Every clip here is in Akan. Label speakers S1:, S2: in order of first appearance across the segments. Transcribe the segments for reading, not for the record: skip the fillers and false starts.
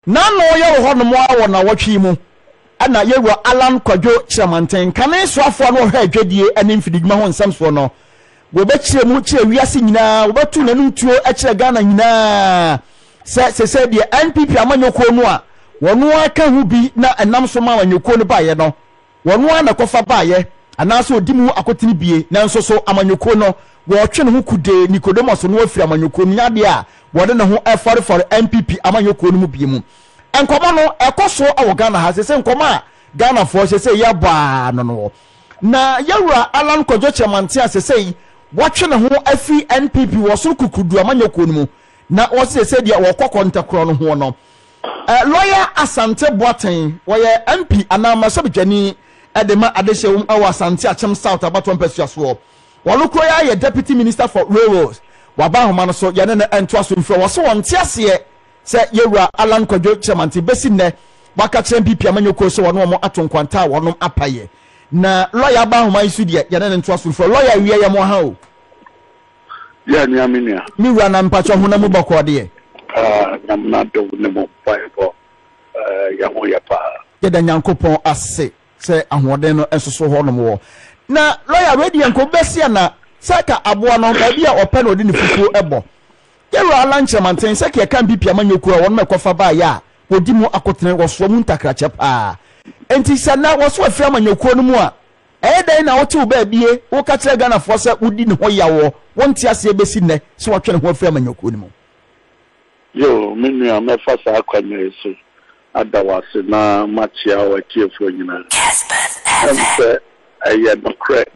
S1: na no ye ho no mo awo na wotwe mu ana yewa Alan Kwadwo Chairman kane soafo no hwa adwadie ene mfididwuma ho nsamso no wo be kire mu kire wiase nyina wo betu nanu tuo a kire Ghana nyina se de NPP amanyoko no a wono aka hu bi na enam so ma amanyoko no baaye no wono ana kofa baaye ana so odimu akotini bie nanso so amanyoko no wo twe ne ho kude Nicodemus no afiri amanyoko no nyade a wo de ne ho efore for NPP amanyoko no mu bie mu enkomo no ekoso awo Ghana ha se nkoma Ghana for se yaba no na yawura Alan Kwadwo Chairman se watwe ne ho afi NPP wo so kukudu amanyoko no mu na wo se dia wo kokontakro no ho no lawyer Asante-Boateng woye MP anama sobedwani edema adehye awa Asante Achem South abaton pesuaso walukro ya deputy minister for railroads waba homa no so yene na ento aso mfro wo so wonte ase se yewura Alan Kwadwo Chairman besi ne waka kire MPP amanyoko so wono mo atonkwanta wonom apaye na lawyer ba homa isu de yene na ento aso mfro lawyer wiye ye mo ha o
S2: ya ni aminia
S1: mi wura na mpacho ho na mu bokọ de
S2: na do ne mo Bible ya ho ya pa
S1: ye da Nyankopon ase se ahoden no ensoso ho no mo na lawyer ready enko besia na saka aboa no ba bia ope no de ne fufuo ebo yewura Alan Chairman se ke kan MPP amanyoko a won mekofa ba ya odi mu akotene woso mu ntakrache pa enti sana woso afiri amanyoko no mu a dai na wote ba bie wo ka kire Ghana fo se udi ne ho yawo wonti ase besi ne se wotwe ne ho afiri amanyoko no mu
S2: yo menu amefa sa akwanye so adawase na machia wa tiefo nyina Kessben aye no correct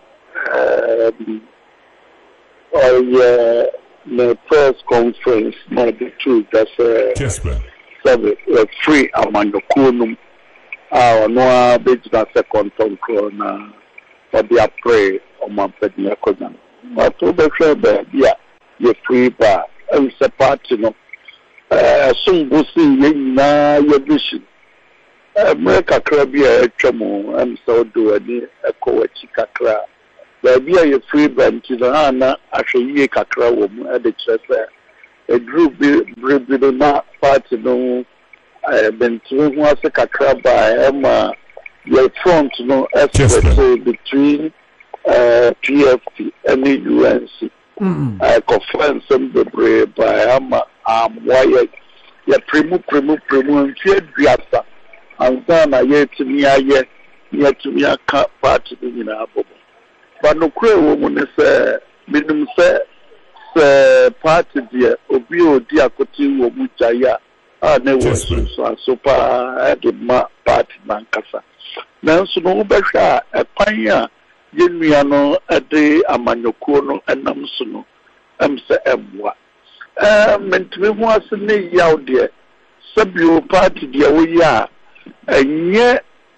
S2: the press conference not the truth that's Kessben free amanyoko no no bejina second control na for the pray on my pedna kodan but to be sure be you free ba and support no sumbusi yina yedishi America krabia etwemo am so do ani ekowachi kakra ba bia ye free band na na ahweyi kakra wo mu e de kyerese a group bi na party no bentru ho ase kakra ba ema your front no especially between PFP and UNC conference the brave by why ya premu ntie duasa anzana yetimi aye yetimi aka party ni na abobo ba no kure wo mu ne se minum se party dia obi odi akoti wo mu jaya na wo so pa edma party mankasa nanso no behwa ekwan a yenua no ade amanyoko no enam so no emse emwa mentwe ho ase ne yaw de sabio party de wo ya enye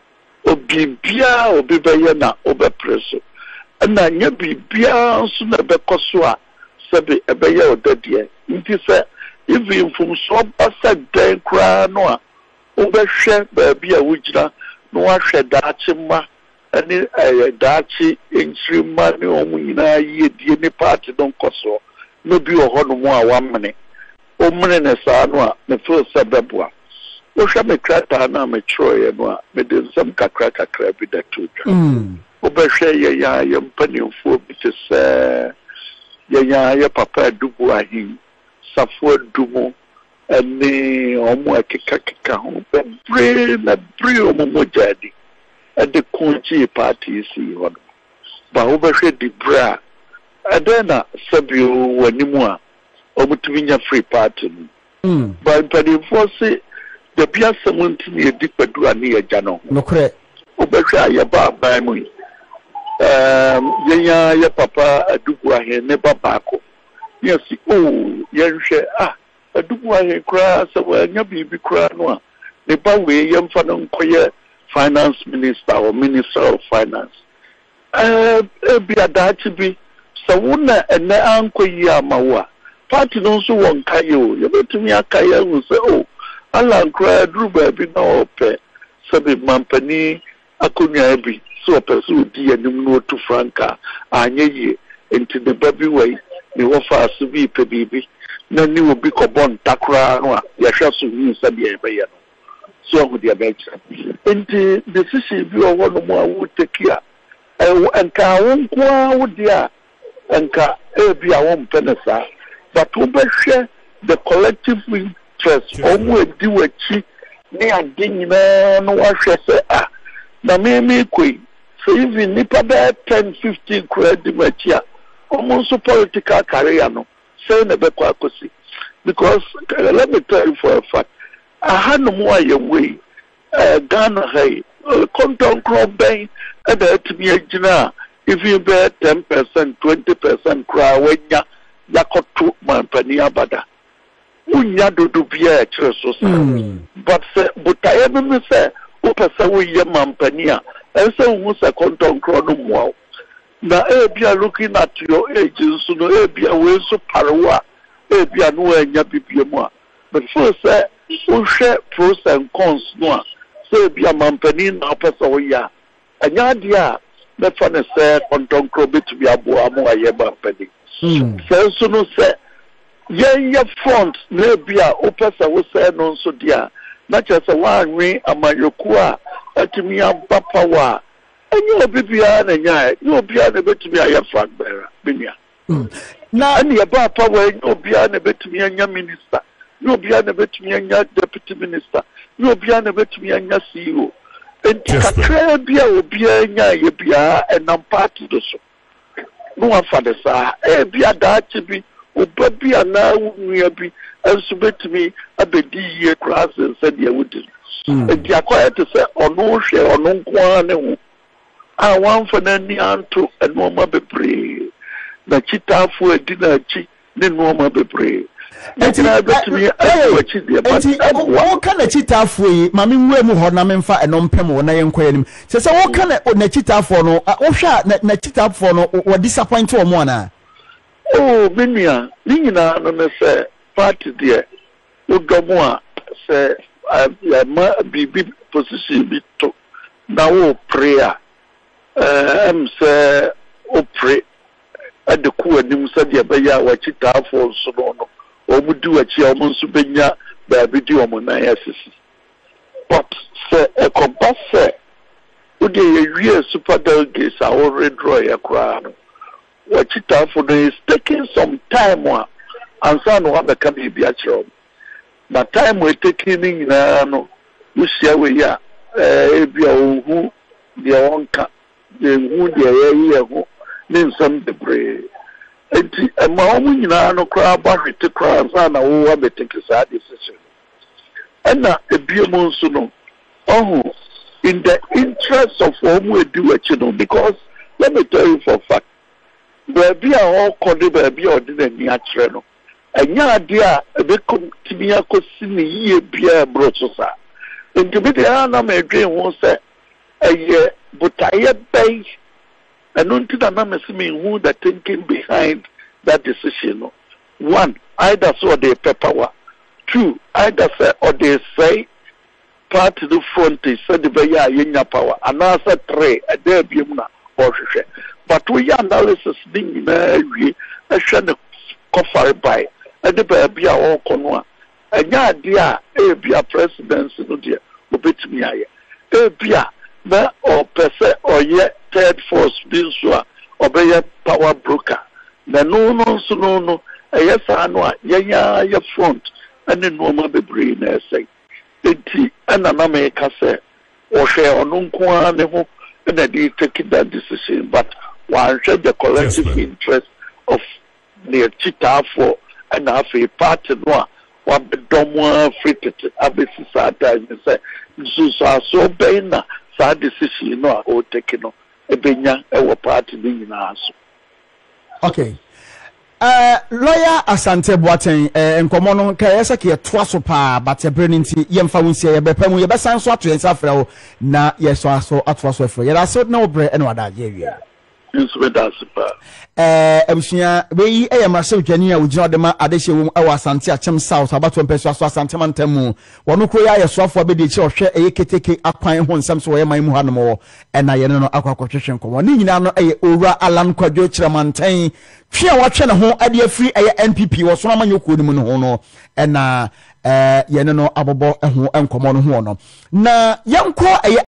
S2: obibia obibeye na obepreso na nya bibia so na bekoso a sabi ebeye odade nti se even from so basa den kra no a obehwe ba bia wujira no ahwe daachi ma ani daachi enchirima ne omunyina yedie ne party don koso no bi oho no mu a wamene omune ne sa no a ne feel sababua wo hwa me krata na me troye no a me de nsam kakra bi da tudwa obehwe ye ya ye mpanimfo bi te se ye papa dubu ahin safo dumu ani omo akeka ho bre omo jadi ade kunchi party si hono ba obehwe di bra adena sabio wanimu a omutuminya free party ba mpanimfo si the bia someone ni edipadu ani eja no
S1: nokre
S2: obehwe ayaba abamu ye papa adubu ahin ne babako yes yenhwe adubu ahin kra so anya bibi kra no a ne ba we yemfa no nkoye finance minister or minister of finance bi adachi bi so wona ene ankoyi amawa party no so won kayo ye betumi akaya hu se ala nkra druba bi na ope sabi mampani akonya bi so person di anim no to franka anyeye enti the baby way ni wo fa asu bi pe bibi na ni obi ko bon takra no a ye hwa so hu sabi e be ye no so with the bench. And the decision be one more would take care. And ka won kwa wo dia enka ebi a won penesa but wo be share the collective interest omo edi wachi ne ade nyina no wa hwe se na me koi so even nipa be 10-15 credit wachi a omo so political career no say na be kwa akosi because let me tell you for a fact I had no more way Ghana hay content crop bay and to be a jina if you bet 10%, 20% cry when ya got 2 man penny abada. Unya do be a church but I ever say, Upasa we man penny, and so who's a content crop no more. Now, be looking at your agents, so no be a way so parawa, be a no and ya but first, we share pros and cons no. So be a mampani na pesa oya anya dia me fa ne se konton kro betu a bo amo aye mampani so no se ye front na bia o pesa wo se no so dia na che se wa nwe amanyoku a atimi abapa wa anya obibia na nya ye obia na betu aye front bearer binia na ani ye ba pa wa obia na betu anya minister no be an anya deputy minister no be an anya CEO and kakra bia obi anya ye bia enam party do so no one for the sa bia da chibi obabi ana wunua bi enso betumi abedi ye class said ye would and dia quiet to say ono hwe ono nko ne ho a wan for na ni anto eno ma bebre na chitafo edi na chi ne no ma bebre what kind of cheetah for you? Mammy, we have na memfa and non pemo na yenquanim. Says, what kind of cheetah for no? Oh, shot na cheetah for no or disappoint to a mona. Oh, Minia, Nina, no, say, party dear. Look, Gamoa, say, be position be to now prayer. Say, oh, pray at the cool and you said, yeah, but yeah, what cheetah for so no. Omudu achi omonsu benya ba bidi omona yasisi but say e kompa say udi ye super delegates are already draw ya kra no what it for is taking some time wa ansa no abeka bi a kire but time we taking in no we share we ya ebi ohu de wonka de hu de ye ho ne nsam de bre enti ma omu nyina no kra ba hwete kra za na wo wa beteke sa decision ena ebiemu nso no in the interest of omu edu achi no because let me tell you for fact baby a all kode baby ordinary akire no enya ade a ebe kontimi akosi ne yie bia brocho sa enti be dey na ma edwen ho se eye butaye bay and until the namesimi who the thinking behind that decision. One, either saw the paper. Two, either say or they say part to the front is said the Baya Yenya power. And answer three, a debut or share. But we analysis ding we a shall cover by a debut or conwa. And ya dear, a be a presidency no dear, obit me. A beer, na or per se or yet. Third force being sure obey power broker. The no, yes, I know, ya front, and then no more be brain say. And an America say, or share on Unquan, and I did taking that decision, but one share the collective interest of near cheetah for and half a party noir, one the dumb free to Abbey Society, and say, so Baina, sad decision, no, or taking no.
S1: Okay. Lawyer Asante-Boateng nkomo no ka yesa ke toa so pa but ebreninti yemfa wonsi ye bepam ye besan so ato yensa frɛ na yeso aso atoa so frɛ ye da so na obre ene wada je wi
S2: nso be da so pa
S1: abusia we eyamase dwani a wogina odema adehye wom ewa Asante Achem South abato mpeso aso Asante mantamu wono kro ya yeso afo abedi che ohwe eye keteke akwan ho nsam so wo ye man mu hanom ena ye no akwakotwehwe nkomo ni nyina no eye owura Alan Kwadwo Kiramantan twa watwe ne ho ade afiri eye NPP wo so amanyokuo ni mu no ho no ena yɛne no abobɔ ho nkɔmɔ no ho no na yɛnkɔ